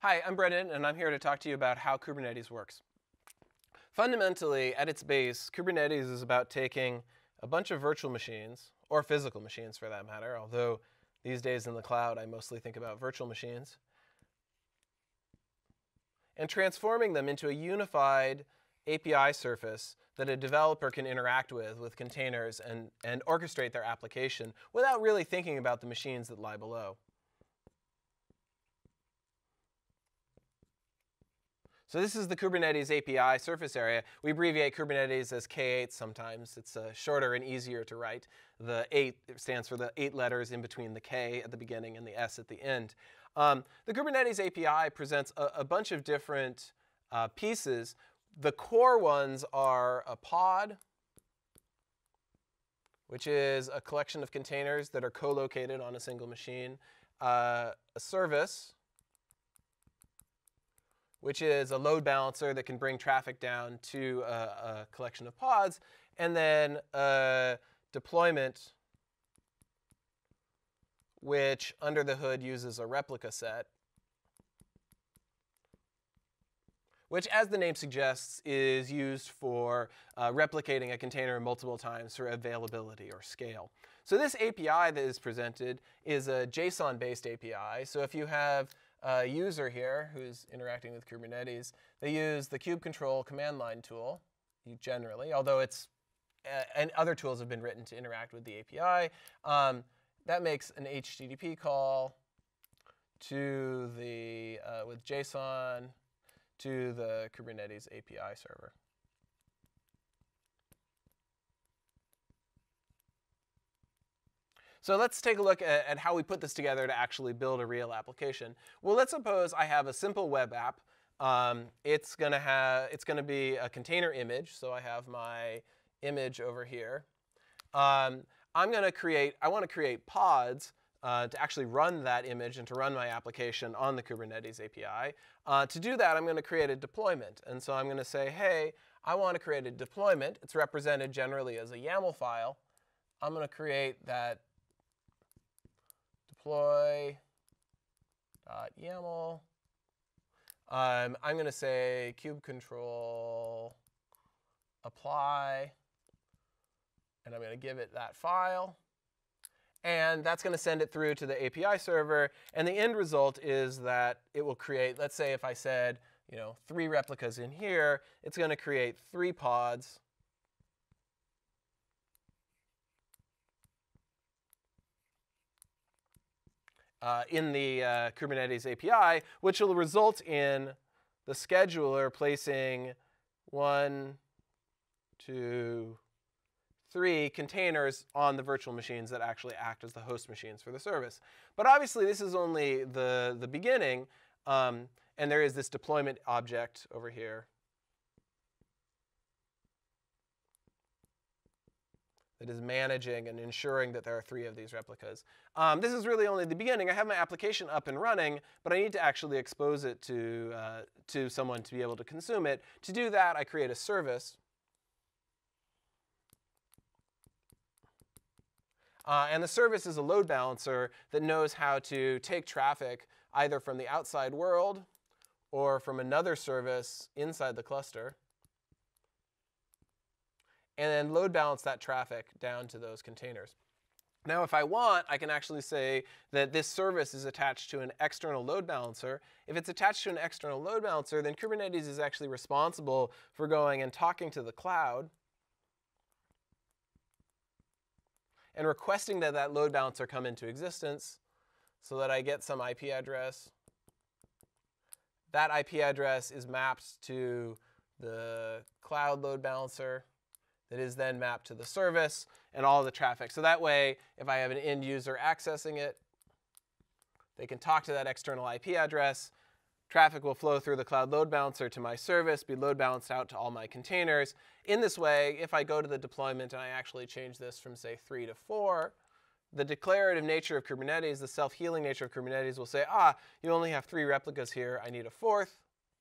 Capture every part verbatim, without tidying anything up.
Hi, I'm Brendan, and I'm here to talk to you about how Kubernetes works. Fundamentally, at its base, Kubernetes is about taking a bunch of virtual machines, or physical machines for that matter, although these days in the cloud I mostly think about virtual machines, and transforming them into a unified A P I surface that a developer can interact with, with containers, and, and orchestrate their application without really thinking about the machines that lie below. So this is the Kubernetes A P I surface area. We abbreviate Kubernetes as K eight sometimes. It's uh, shorter and easier to write. The eight stands for the eight letters in between the K at the beginning and the S at the end. Um, the Kubernetes A P I presents a, a bunch of different uh, pieces. The core ones are a pod, which is a collection of containers that are co-located on a single machine, uh, a service, which is a load balancer that can bring traffic down to a, a collection of pods, and then a deployment, which under the hood uses a replica set, which, as the name suggests, is used for uh, replicating a container multiple times for availability or scale. So this A P I that is presented is a JSON-based A P I. So if you have a user here who's interacting with Kubernetes, they use the kubectl command line tool, generally, although it's uh, and other tools have been written to interact with the A P I. Um, that makes an H T T P call to the uh, with JSON to the Kubernetes A P I server. So let's take a look at, at how we put this together to actually build a real application. Well, let's suppose I have a simple web app. Um, it's going to have it's going to be a container image. So I have my image over here. Um, I'm going to create. I want to create pods uh, to actually run that image and to run my application on the Kubernetes A P I. Uh, to do that, I'm going to create a deployment. And so I'm going to say, hey, I want to create a deployment. It's represented generally as a YAML file. I'm going to create that deploy.yaml. Um, I'm going to say kubectl apply, and I'm going to give it that file. And that's going to send it through to the A P I server. And the end result is that it will create, let's say if I said, you know, three replicas in here, it's going to create three pods. Uh, in the uh, Kubernetes A P I, which will result in the scheduler placing one, two, three containers on the virtual machines that actually act as the host machines for the service. But obviously, this is only the, the beginning, um, and there is this deployment object over here that is managing and ensuring that there are three of these replicas. Um, this is really only the beginning. I have my application up and running, but I need to actually expose it to, uh, to someone to be able to consume it. To do that, I create a service. Uh, and the service is a load balancer that knows how to take traffic either from the outside world or from another service inside the cluster, and then load balance that traffic down to those containers. Now, if I want, I can actually say that this service is attached to an external load balancer. If it's attached to an external load balancer, then Kubernetes is actually responsible for going and talking to the cloud and requesting that that load balancer come into existence so that I get some I P address. That I P address is mapped to the cloud load balancer that is then mapped to the service and all the traffic. So that way, if I have an end user accessing it, they can talk to that external I P address. Traffic will flow through the cloud load balancer to my service, be load balanced out to all my containers. In this way, if I go to the deployment and I actually change this from, say, three to four, the declarative nature of Kubernetes, the self-healing nature of Kubernetes will say, ah, you only have three replicas here. I need a fourth.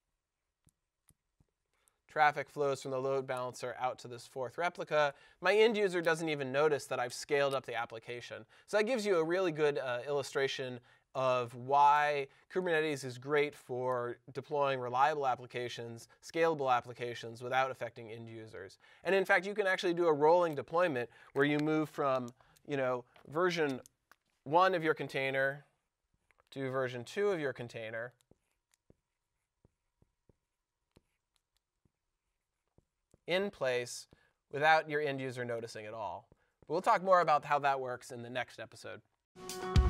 Traffic flows from the load balancer out to this fourth replica. My end user doesn't even notice that I've scaled up the application. So that gives you a really good uh, illustration of why Kubernetes is great for deploying reliable applications, scalable applications without affecting end users. And in fact, you can actually do a rolling deployment where you move from, you know, version one of your container to version two of your container. In place without your end user noticing at all. But we'll talk more about how that works in the next episode.